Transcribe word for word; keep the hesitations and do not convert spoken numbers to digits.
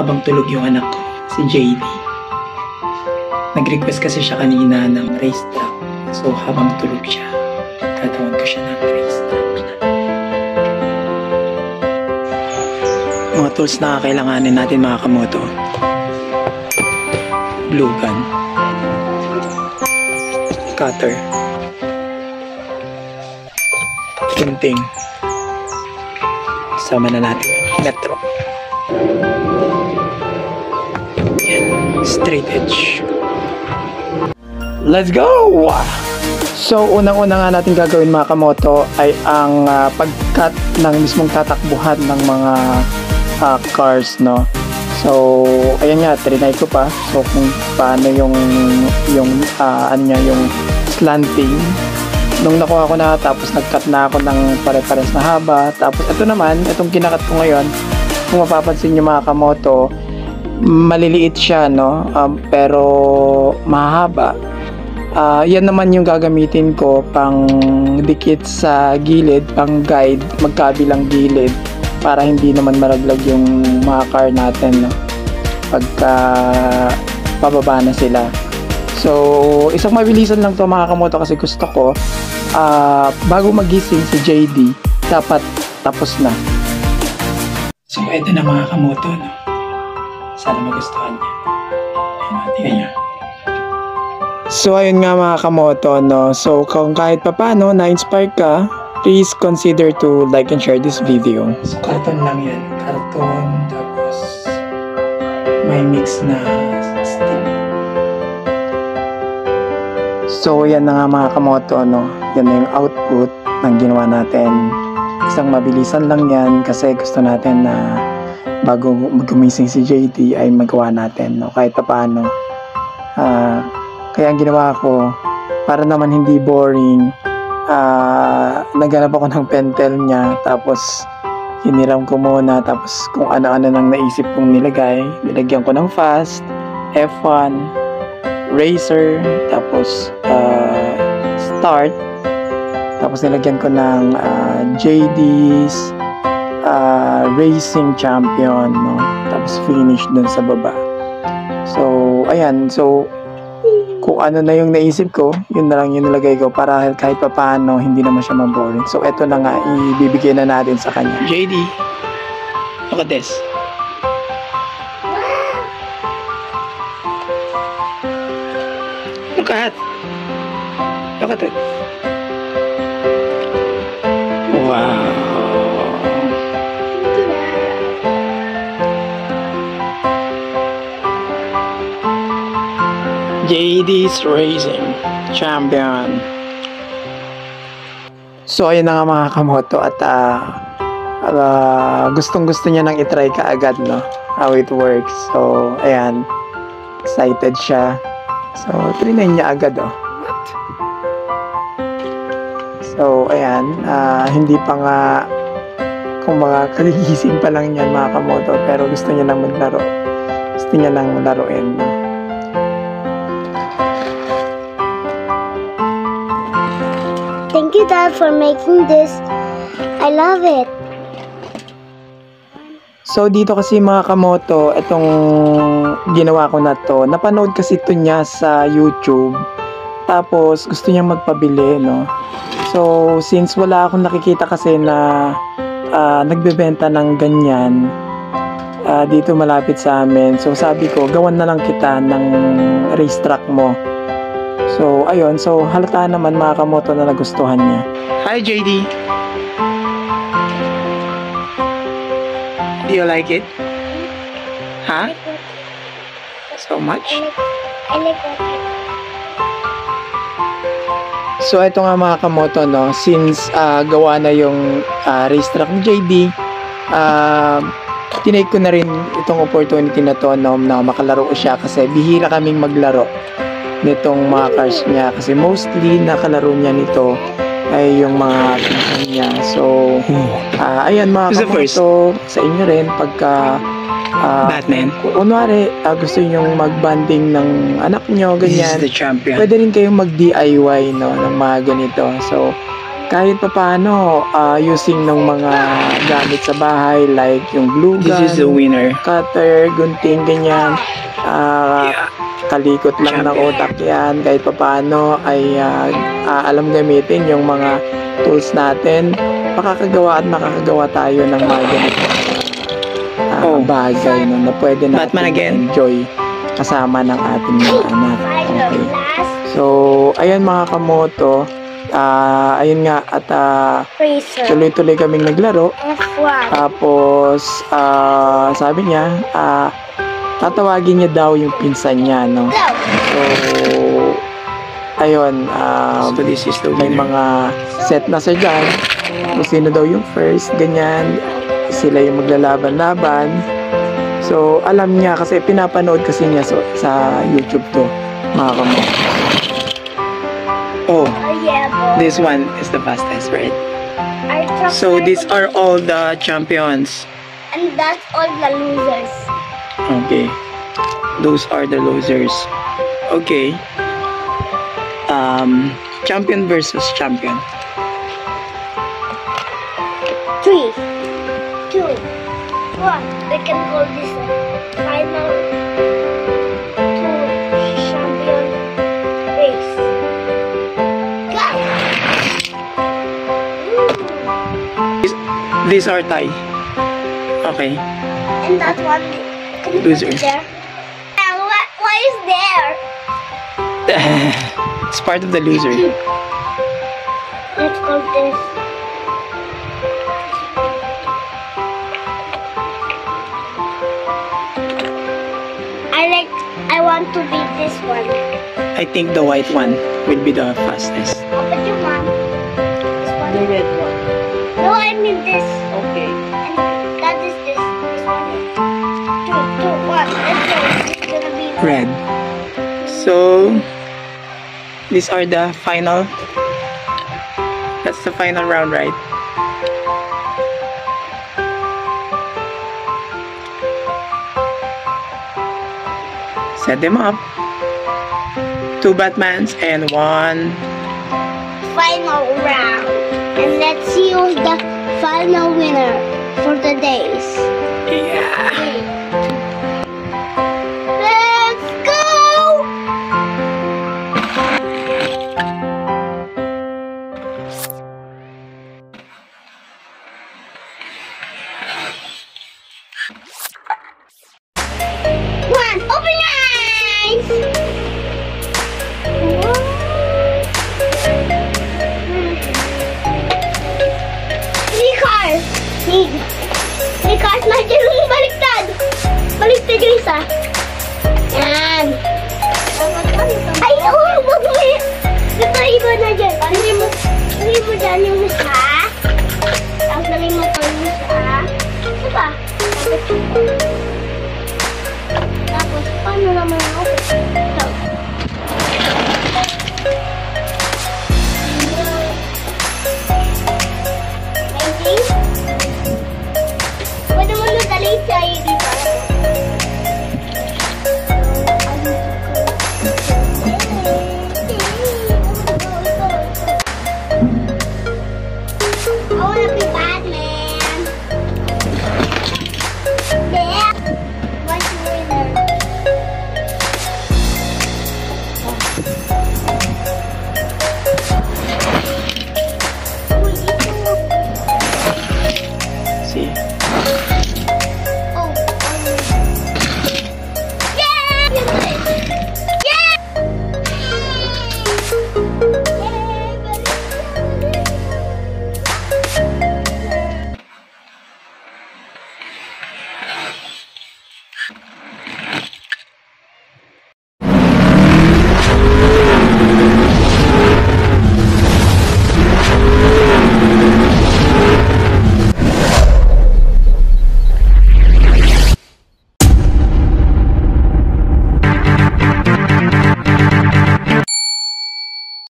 habang tulog yung anak ko, si J D. Nag-request kasi siya kanina ng race track. So habang tulog siya, gatawan ko siya ng race track. Mga tools na kakailanganin natin mga kamoto. Glue gun, cutter, gunting, sama na natin metro, yan, straight edge. Let's go! So unang-una nga natin gagawin mga kamoto ay ang uh, pag-cut ng mismong tatakbuhan ng mga uh, cars, no? So ayan nga, trinay ko pa. So kung paano yung yung uh, ano niya, yung slanting. Nung nakuha ko na, tapos nag-cut na ako ng pare-pares na haba. Tapos ito naman, itong kinakat ko ngayon, kung mapapansin nyo mga kamoto, maliliit siya, no? Um, pero mahaba. Uh, yan naman yung gagamitin ko pang dikit sa gilid, pang guide, magkabilang gilid, para hindi naman maraglag yung mga car natin, no? Pagka pababa na sila. So isang mabilisan lang to mga kamoto, kasi gusto ko uh, bago magising si J D dapat tapos na. So ito na mga kamoto, no? Sana magustuhan niya. Ayun, tingnan niya. So ayun nga mga kamoto, no? So kung kahit papano na-inspire ka, please consider to like and share this video. So karton lang yan, karton, tapos may mix na stick. So yan na nga mga kamoto, no? Yan na yung output ng ginawa natin. Isang mabilisan lang yan kasi gusto natin na bago gumising si J D ay magawa natin, no? Kahit paano. Uh, kaya ang ginawa ko, para naman hindi boring, uh, naghanap ako ng pentel niya, tapos hiniram ko muna, tapos kung ano-ano nang naisip kong nilagay, nilagyan ko ng fast, F one, racer, tapos uh, start, tapos nilagyan ko ng uh, J D's uh, racing champion, no? Tapos finish dun sa baba. So ayan, so kung ano na yung naisip ko, yun na lang yung nilagay ko para kahit pa paano hindi naman siya maboring. So eto na nga, ibibigay na natin sa kanya. J D, look at this. Look at Look at it. Wow. J D's Racing Champion. So ayun na nga mga kamoto, at uh, uh, gustong gusto niya nang itry ka agad, no? How it works. So ayan, excited siya. So trinay niya agad, oh. So ayan, uh, hindi pa nga, kung mga kagigising pa lang yan mga kamoto, pero gusto niya nang maglaro. Gusto niya nang laruin, no? Thank you, Dad, for making this. I love it. So dito kasi mga kamoto, itong ginawa ko na to, napanood kasi ito niya sa YouTube. Tapos gusto niya magpabili, no? So since wala akong nakikita kasi na uh, nagbebenta ng ganyan uh, dito malapit sa amin, so sabi ko, gawan na lang kita ng racetrack mo. So ayun, so halata naman mga kamoto na nagustuhan niya. Hi J D, do you like it? Huh? So much? I like it. So ito nga mga kamoto, no, since uh, gawa na yung uh, racetrack ni J D, uh, tinake ko na rin itong opportunity na to, no, na makalaro ko siya, kasi bihira kaming maglaro nitong mga cars niya, kasi mostly nakalaro niya nito ay yung mga pinsan niya. So uh, ayan mga kamoto, sa inyo rin pagka uh, Batman, kunwari uh, gusto nyo mag-banding ng anak nyo, ganyan, pwede rin kayong mag-D I Y, no, ng mga ganito. So kahit pa paano, ah, using ng mga gamit sa bahay like yung glue gun, This is the winner. cutter, gunting, ganyan. Ah, kalikot lang ng utak yan. Kahit pa paano ay ah, ah, alam gamitin yung mga tools natin. Makakagawa at makakagawa tayo ng mga ganito. Ah, Oh. bagay no, na pwede natin Batman again. enjoy kasama ng ating mga anak. Final Okay. last So, ayan mga kamoto. Ah, ayun nga at ah, freezer. tuloy-tuloy kaming naglaro. F one. Tapos, ah, sabi niya, ah, tatawagin niya daw yung pinsan niya, no? Go. So, ayun, ah, So this is the may winner. mga set na sa dyan. Kung sino daw yung first, ganyan. Sila yung maglalaban-laban. So, alam niya kasi pinapanood kasi niya so, sa YouTube to, mga kamo. Oh, Oh yeah, boy. this one is the fastest, right? I trust So my these are potatoes. all the champions. And that's all the losers. Okay. Those are the losers. Okay. Um, champion versus champion. Three, two, one. We can call this a final two champion race. Go! Ooh. These are tie. Okay. And that one, can you put Loser. it there? And what, what is there? It's part of the loser. Let's call this. I like, I want to be this one. I think the white one will be the fastest. How about you, Mom? This one. The red one. No, I mean this. Okay. And that is this. This one is two, two, one. Let's go. It's gonna be Red. So these are the final. That's the final round, right? Set them up. Two Batmans and one. final round. And let's see who's the final winner for the days. Yeah. Let's go! One, open your eyes! Three cars! Need. Three cars, nandiyan yung baliktad! Baliktad yung isa. Yan. Ay, oh, wag mo eh. Ito, iba na dyan. Lagay mo, lagay mo dyan yung isa. Tapos lagay mo ito yung isa. Ito ba? Tapos, paano naman ako? Ito. Ready? Pwede mo na dali sa